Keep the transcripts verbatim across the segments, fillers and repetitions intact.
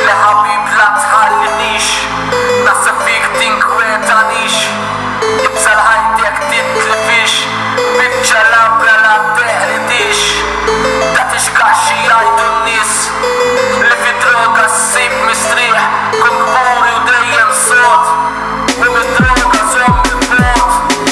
يا حبيب لا تخلينيش نحسب فيك تنكويتانيش ابزر هايدك تتلفيش بالجلابرة لا تهرديش دا تشكعشي رايدو الناس اللي في دروغة السيب مستريح كون كبوري ودريان صوت وبدروغة زوم البوت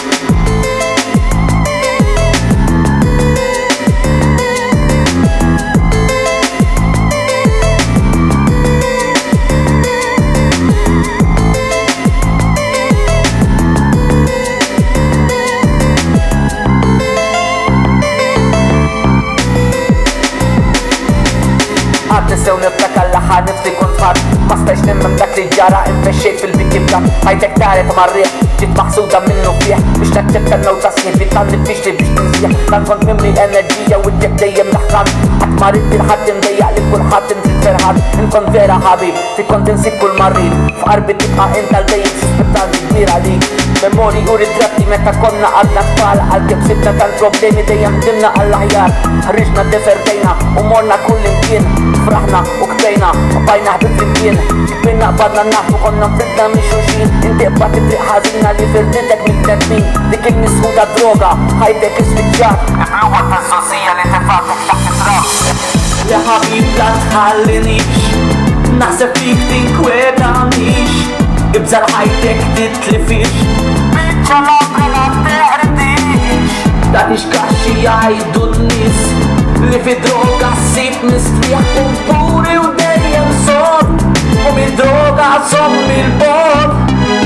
نسي ونفتكر لحا نفسي كنت فرد ما ستاش نمم داك اللي جرى انفشيت في البيت بتاع هايتك تعرف مريح جيت محسودة منه فيح مش نتشكل لو تصحيح بيطلب فيش لي بيش تنسيح كان كنت مملي انرجية وديك دايم نحكم حتمريض في الحد مضيع لك كل حد نزيد فرحان ان كنت فيرا حبيب في كنت نسيب كل مريض في قربي تبقى انت البيت شو سبتان كبير عليك ميموري ورد ربطي متى كنا قدنا اطفال قلبي بسيبنا كان بروبليمي دايم دمنا العيال هرجنا دفر بينا امورنا كل مكين فرحنا وكبينا وباينا حبيب المكين كبينا قبضنا النحو وكنا مفدنا مشوشين انت قبضت طريق حزينة اللي فردتك من التدمين دي كلمة سهودة دروغة هايدك اسم جار بلغة الزوزية اللي تفاتك تحت تراب يا حبيب لا تخلينيش نحسب فيك تنكويتانيش ابزر هايدك تتلفيش بالجلابرة لا تهرديش دا تشكعشي يعيدو الناس اللي في دروغة السيب مستريح كبوري ودايم صوت ومن دروغة صم البوت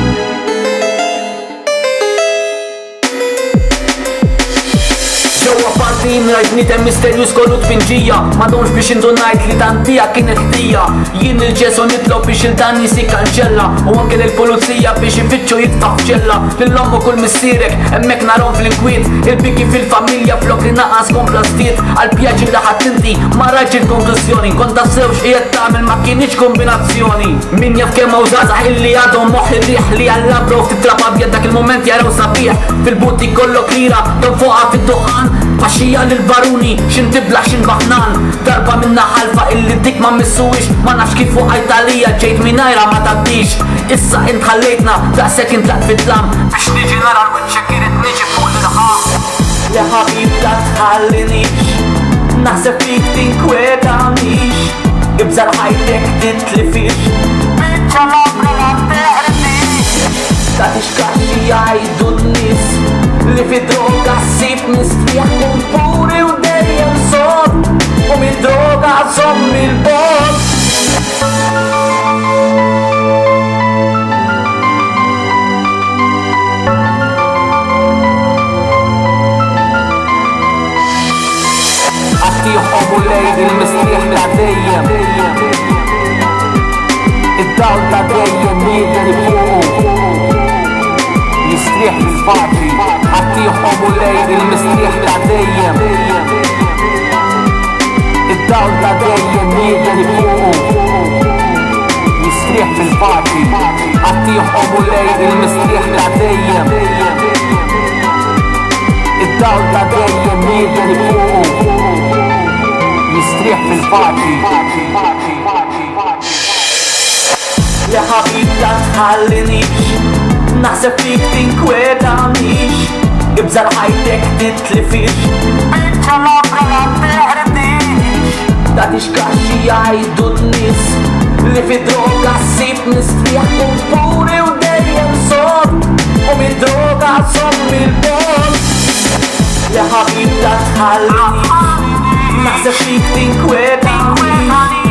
جوا بارتين رايد نيتم ميستيريوس كولوت بنجية مادونش بيش ندو نايت لي تانتيا كانت هدية جين الجيسو نطلب بيش الداني سيكا نجلة وانكل البولوسية بيش يفتشو يدفع في جلة للأم كل مسيرك امك نارون في الكويت البيكي في الفاميليا فلوك ناقص كومبلاستيت عالبياج اللي حتنتي ما راجل كونكلوسيوني كنت افسوش ايه تعمل ما كينيش كومبيناسيوني مين يفكر موزازح اللي يادو محي الريح اللي علابرو في تتربى بيدك المومنت يارو صبيح في البوتي كله كليرة تنفوقها في الدخان فشية للباروني شن تبلع شن بحنان ضربة منا حلفة اللي اديك ما مسويش ما نعرفش كيف فوق ايطاليا جيت منايرة ما تبديش اسا انت خليتنا لا ساكن طلعت في الدم باش نيجي نرى ونشكرت نيجي فوق الغام يا حبيب لا تخلينيش نحسب فيك تنكويتانيش ابزر هايدك تتلفيش بالجلابرة لا تهرديش دا تشكعشي يعيدو الناس اللي في دروغة السيب مستريح كبوري ودايم صوت ومن دروغة صم البوت اعطيه ابو ليل المستريح لعديم الدعوة لعديم يجري فوقه يستريح بالفاضي عطيه ابو ليل المستريح لعديم الدعوة لعديم يجري فوقه يستريح بالفاضي عطيه ابو ليل المستريح لعديم الدعوة لعديم يجري فوقه يستريح بالفاضي يا حبيب لا تخلينيش نحسب فيك تنكويتانيش ابزر هايدك تتلفيش بالجلابرة لا تهرديش دا تشكعشي يعيدو الناس اللي في دروغة السيب مستريح كبوري ودايم صوت ومن دروغة صم البوت يا حبيب لا تخلينيش نحسب فيك تنكويتانيش